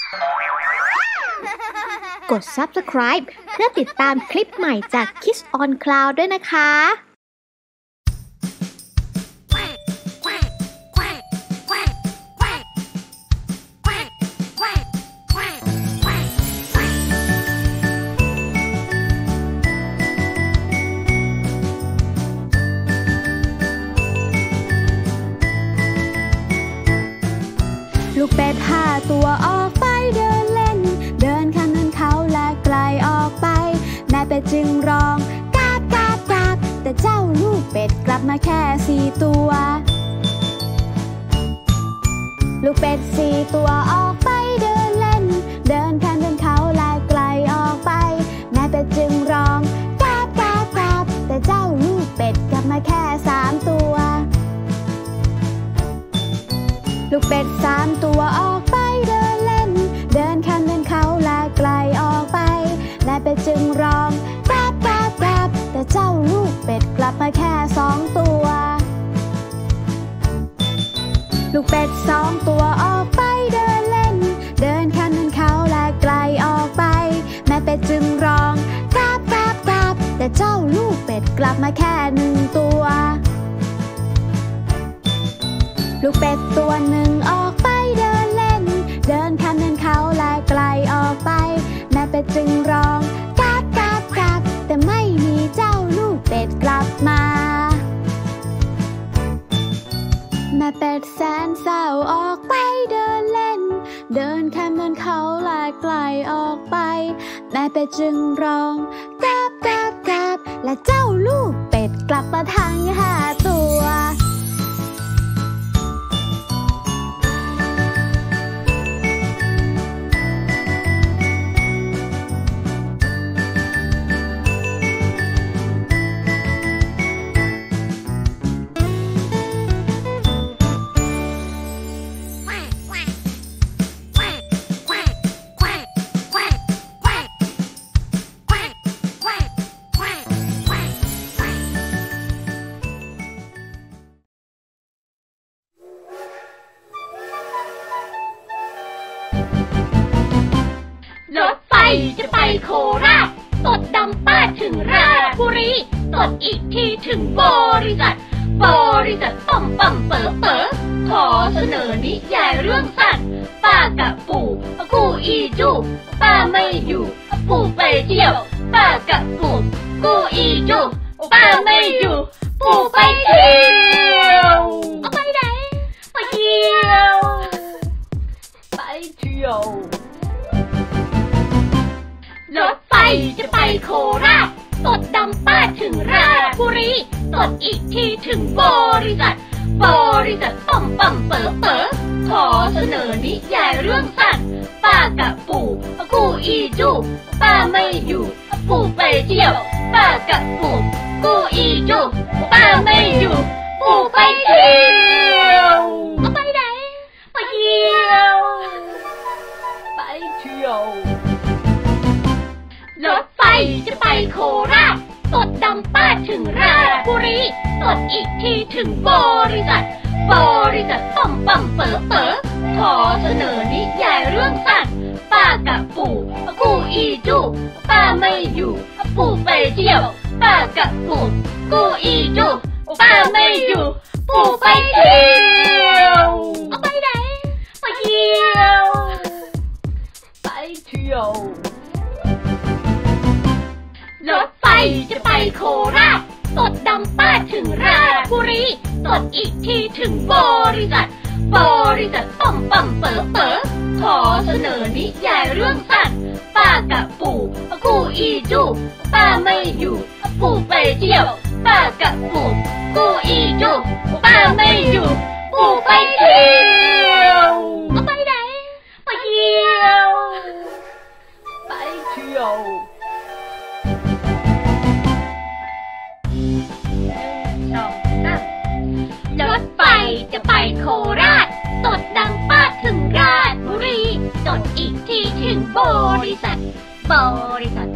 กด Subscribe เพื่อติดตามคลิปใหม่จาก Kids on Cloud ด้วยนะคะลูกเป็ด5 ตัวออกไปเดินเล่นเดินข้ามเนินเขาและไกลออกไปแม่เป็ดจึงร้องกาบกาบกาบแต่เจ้าลูกเป็ดกลับมาแค่4 ตัวลูกเป็ด4 ตัวออกไปเดินเล่นเดินข้ามเนินเขาและไกลออกไปแม่เป็ดจึงร้องกาบกาบกาบแต่เจ้าลูกเป็ดกลับมาแค่3 ตัวลูกเป็ด3 ตัวออกไปเดินเล่นเดินข้ามเนินเขาและไกลออกไปแม่เป็ดจึงร้องกาบกาบกาบแต่เจ้าลูกเป็ดกลับมาแค่2 ตัวลูกเป็ด2 ตัวออกไปเดินเล่นเดินข้ามเนินเขาและไกลออกไปแม่เป็ดจึงร้องกาบกาบกาบแต่เจ้าลูกเป็ดกลับมาแค่1 ตัวลูกเป็ดตัวหนึ่งออกไปเดินเล่นเดินข้ามเนินเขาและไกลออกไปแม่เป็ดจึงร้องกาบกาบกาบแต่ไม่มีเจ้าลูกเป็ดกลับมาแม่เป็ดแสนเศร้าออกไปเดินเล่นเดินข้ามเนินเขาและไกลออกไปแม่เป็ดจึงร้องกาบกาบกาบและเจ้าลูกเป็ดกลับมาทั้ง5 ตัวรถไฟจะไปโคราชตดดังป้าถึงราชบุรีตดอีกทีถึงบริษัทปั๊มปั๊มเป๋อเป๋อขอเสนอนิยายเรื่องสัตว์ป้ากับปู่กูอีจูป้าไม่อยู่ปู่ไปเที่ยวป้ากับปู่กูอีจูป้าไม่อยู่ปู่ไปเที่ยวไปไหนไปเที่ยวไปเที่ยวรถไฟจะไปโคราชตดดังป้าถึงราชบุรีตดอีกทีถึงบริษัทปั๊มปั๊มเป๋อเป๋อขอเสนอนิยายเรื่องสัตว์ป้ากับปู่กูอีจูป้าไม่อยู่ปู่ไปเที่ยวป้ากับปู่กูอีจูป้าไม่อยู่ปู่ไปเที่ยวไปไหนไปเที่ยวไปเที่ยวรถไฟจะไปโคราชตดดังป้าถึงราชบุรีตดอีกทีถึงบริษัทปั๊มปั๊มเป๋อเป๋อขอเสนอนิยายเรื่องสัตว์ป้ากับปู่กูอีจูป้าไม่อยู่ปู่ไปเที่ยวป้ากับปู่กูอีจูป้าไม่อยู่ปู่ไปเที่ยวไปไหนไปเที่ยวไปเที่ยวรถไฟจะไปโคราชตดดังป้าถึงราชบุรีตดอีกทีถึงบริษัทปั๊มปั๊มเป๋อเป๋อขอเสนอนิยายเรื่องสัตว์ป้ากับปู่กูอีจูป้าไม่อยู่ปู่ไปเที่ยวป้ากับปู่กูอีจูป้าไม่อยู่ปู่ไปเที่ยวไปไหนไปเที่ยวไปเที่ยวรถไฟจะไปโคราชตดดังป้าถึงราชบุรีตดอีกทีถึงบริษัท